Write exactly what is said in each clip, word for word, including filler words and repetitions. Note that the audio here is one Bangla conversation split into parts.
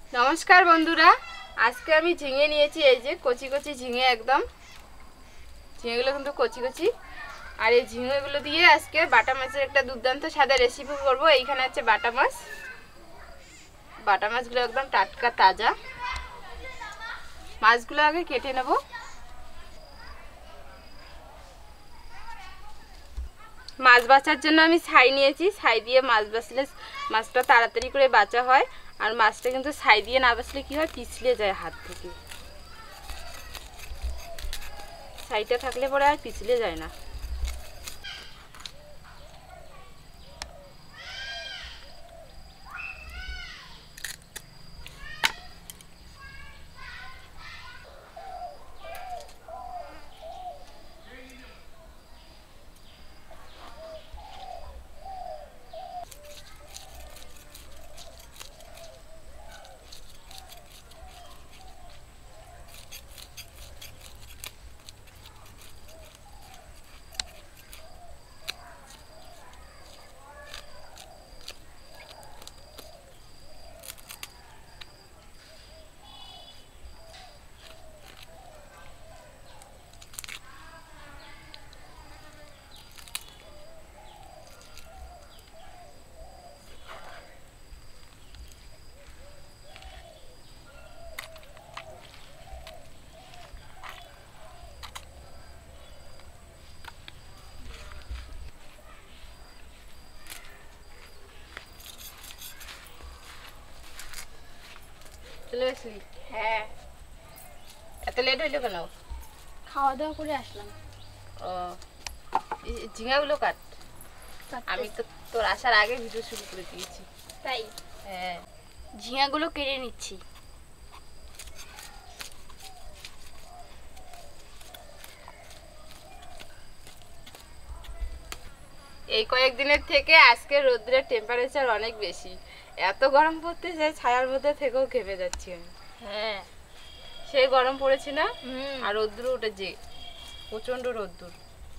নমস্কার বন্ধুরা, আজকে আমি ঝিঙে নিয়েছি। এই যে কচি কচি ঝিঙে, একদম ঝিঙেগুলো কিন্তু কচি কচি। আর এই ঝিঙেগুলো দিয়ে আজকে বাটা মাছের একটা দুর্দান্ত সাদা রেসিপি করব। এইখানে আছে বাটা মাছ। বাটা মাছগুলো একদম টাটকা তাজা। মাছগুলো আগে কেটে নেব। মাছ বাছার জন্য আমি ছাই নিয়েছি। ছাই দিয়ে মাছ বাছলে মাছটা তাড়াতাড়ি করে বাছা হয়। আর মাছটা কিন্তু ছাই দিয়ে না বাছলে কি হয়, পিছলে যায় হাত থেকে। ছাইটা থাকলে পরে আর পিছলে যায় না। চলে আসলি? হ্যাঁ, এত লেট হইলো কেন? খাওয়া দাওয়া করে আসলাম। ও, ঝিঙাগুলো কাট। আমি তো তোর আসার আগে ভিডিও শুরু করে দিয়েছি। তাই হ্যাঁ, ঝিঙাগুলো কেটে নিচ্ছি। এই কয়েকদিনের থেকে আজকে রোদ্রের টেম্পারেচার অনেক বেশি। এত গরম পড়তে যায়, ছায়ার মধ্যে থেকেও ঘেমে যাচ্ছি আমি। হ্যাঁ, সে গরম পড়েছে না? হুম। আর রোদ্র উঠেছে, প্রচন্ড রোদ্দুর।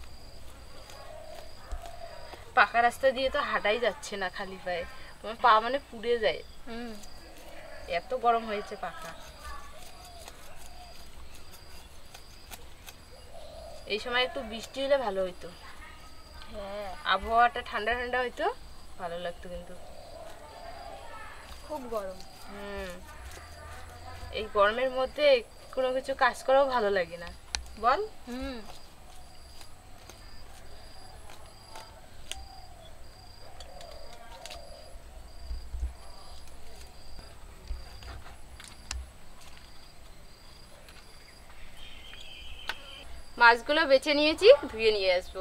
পাকা রাস্তা দিয়ে তো হাঁটাই যাচ্ছে না খালি পায়ে। আমার পা মানে পুড়ে যায়, হুম। এত গরম হয়েছে পাকা। এই সময় একটু বৃষ্টি হলে ভালো হইতো। হ্যাঁ, আবহাওয়াটা ঠান্ডা ঠান্ডা হইতো, ভালো লাগতো। কিন্তু খুব গরম। হুম, এই গরমের মধ্যে কোনো কিছু কাজ করাও ভালো লাগে না, বল? হুম। মাছগুলো বেছে নিয়েছি, ধুয়ে নিয়ে আসবো।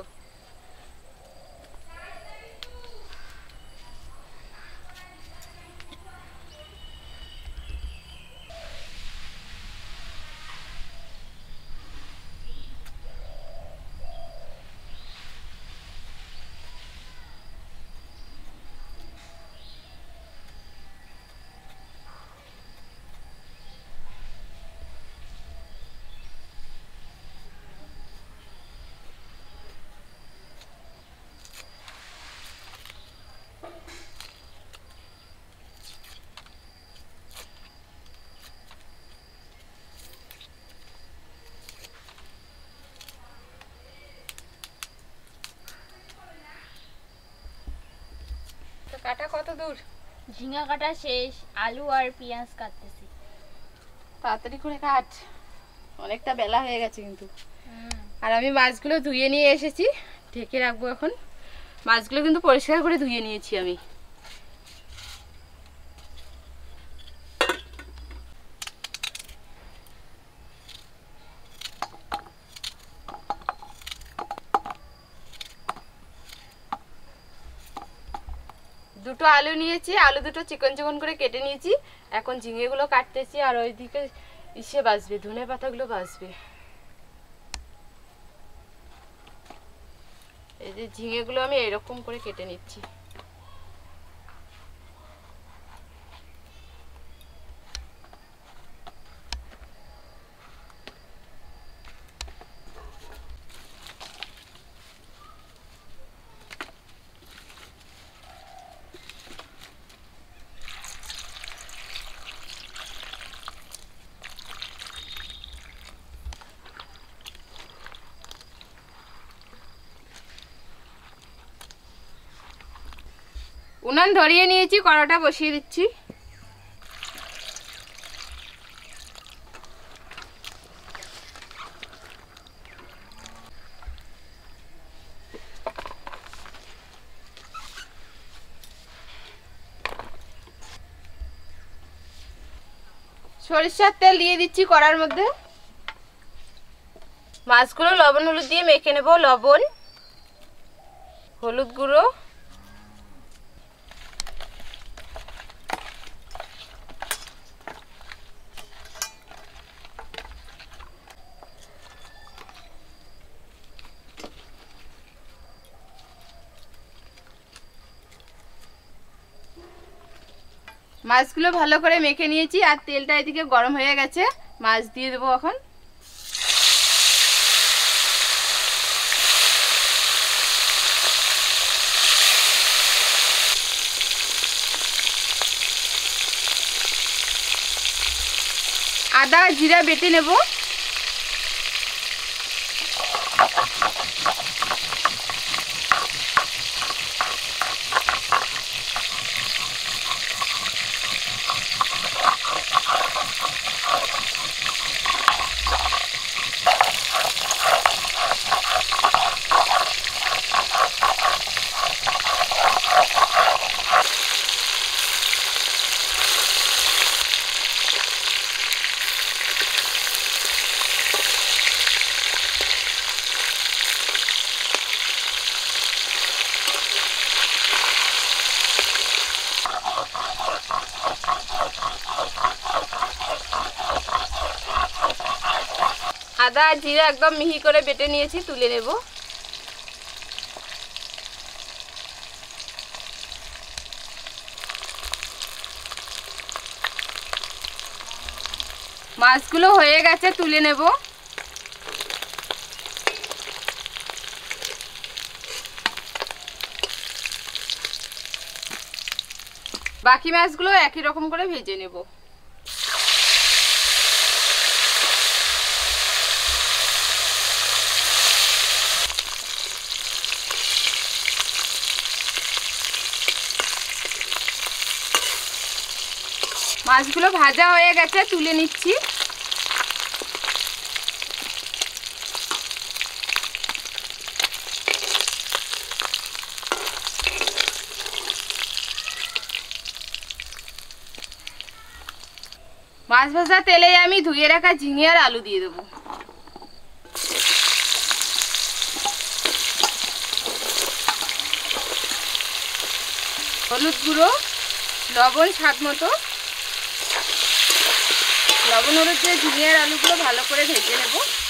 তো কাটা কত দূর? ঝিঙা কাটা শেষ, আলু আর পেঁয়াজ কাটতেছি। তাড়াতাড়ি করে কাট, অনেকটা বেলা হয়ে গেছে কিন্তু। হুম। আর আমি মাছগুলো ধুয়ে নিয়ে এসেছি, ঢেকে রাখবো এখন। মাছগুলো কিন্তু পরিষ্কার করে ধুয়ে নিয়েছি আমি। দুটো আলু নিয়েছি, আলু দুটো চিকন চিকন করে কেটে নিয়েছি। এখন ঝিঙেগুলো কাটতেছি, আর ওইদিকে ইসে বাজবে, ধনে পাতাগুলো বাজবে। এই যে ঝিঙেগুলো আমি এরকম করে কেটে নিচ্ছি। উনান ধরিয়ে নিয়েছি, কড়াটা বসিয়ে দিচ্ছি। সরিষার তেল দিয়ে দিচ্ছি কড়ার মধ্যে। মাছগুলো লবণ হলুদ দিয়ে মেখে নেব। লবণ, হলুদ গুঁড়ো, মাছগুলো ভালো করে মেখে নিয়েছি আর তেলটা এদিকে গরম হয়ে গেছে। মাছ দিয়ে দেবো এখন। আদা জিরা বেটে নেব। আদা জিরা একদম মিহি করে বেটে নিয়েছি, তুলে নেব। মাছগুলো হয়ে গেছে, তুলে নেব। বাকি মাছগুলো একই রকম করে ভেজে নেব। মাছগুলো ভাজা হয়ে গেছে, তুলে নিচ্ছি। মাছ ভাজা তেলে আমি ধুয়ে রাখা ঝিঙে আর আলু দিয়ে দেবো। হলুদ গুঁড়ো, লবণ স্বাদ মতো। লবণ হলুদ দিয়ে ঝিঙে আর আলুগুলো ভালো করে ভেজে নেব।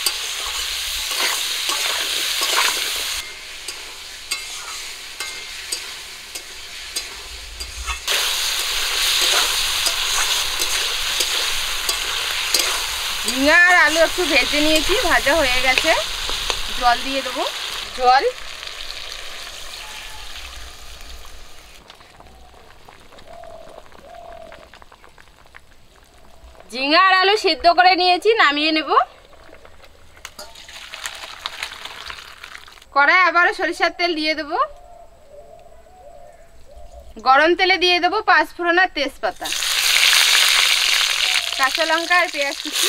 ঝিঙে আর আলু একটু ভেজে নিয়েছি, ভাজা হয়ে গেছে। জল দিয়ে দেবো। জল, ঝিঙে আর আলু সিদ্ধ করে নিয়েছি, নামিয়ে নেব। কড়াই আবারও সরিষার তেল দিয়ে দেব। গরম তেলে দিয়ে দেবো পাঁচ ফোড়ন আর তেজপাতা, কাঁচা লঙ্কা আর পেঁয়াজ কুচি।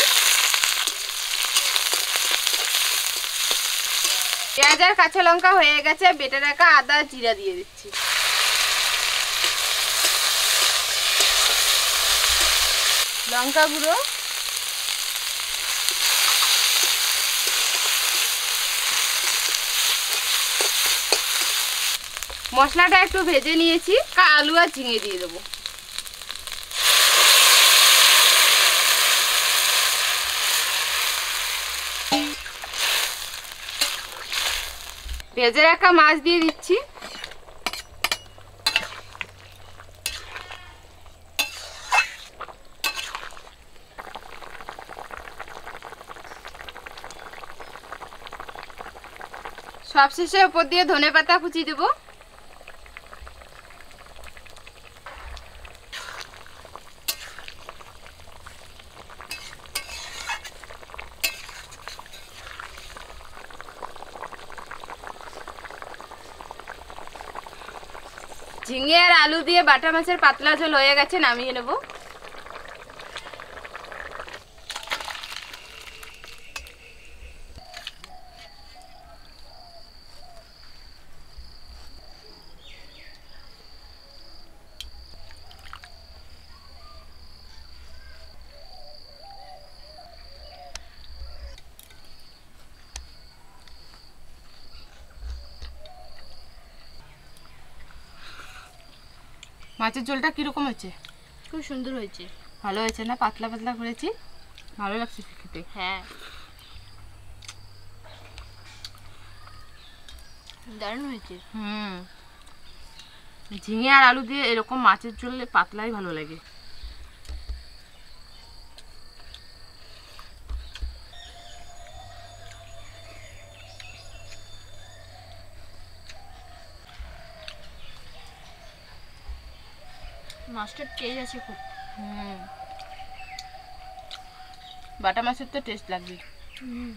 পেঁয়াজ আর কাঁচা লঙ্কা হয়ে গেছে, বেটে রাখা আদা জিরা দিয়ে দিচ্ছি। লঙ্কা গুঁড়ো, মশলাটা একটু ভেজে নিয়েছি। আলু আর ঝিঙে দিয়ে দেবো। ভেজে রাখা মাছ দিয়ে দিচ্ছি। সবশেষে উপর দিয়ে ধনেপাতা কুচি দেব। ঝিঙে আর আলু দিয়ে বাটা মাছের পাতলা ঝোল হয়ে গেছে, নামিয়ে নেব। মাছের ঝোলটা কিরকম হয়েছে? খুব সুন্দর হয়েছে। ভালো হয়েছে না? পাতলা পাতলা করেছি, ভালো লাগছে খেতে। হ্যাঁ, দারুণ হয়েছে। হুম, ঝিঙে আর আলু দিয়ে এরকম মাছের ঝোল পাতলাই ভালো লাগে। মাছটার টেস্ট আছে খুব। হুম, বাটা মাছের তো টেস্ট লাগবে। হুম,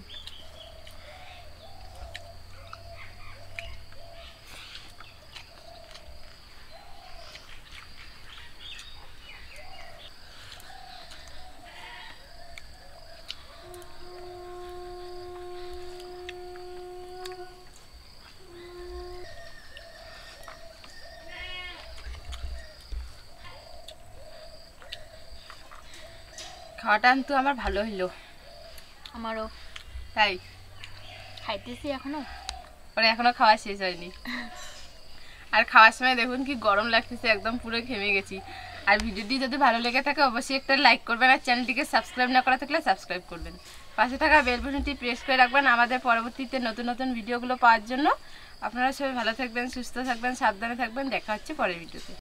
খাওয়াটা কিন্তু আমার ভালো হইলো। আমারও। তাই খাইতেছি এখনো। পরে এখনো খাওয়া শেষ হয়নি। আর খাওয়ার সময় দেখুন কি গরম লাগতেছে, একদম পুরো ঘেমে গেছি। আর ভিডিওটি যদি ভালো লেগে থাকে অবশ্যই একটা লাইক করবেন, আর চ্যানেলটিকে সাবস্ক্রাইব না করা থাকলে সাবস্ক্রাইব করবেন। পাশে থাকা বেল বাটনটি প্রেস করে রাখবেন আমাদের পরবর্তীতে নতুন নতুন ভিডিওগুলো পাওয়ার জন্য। আপনারা সবাই ভালো থাকবেন, সুস্থ থাকবেন, সাবধানে থাকবেন। দেখা হচ্ছে পরের ভিডিওতে।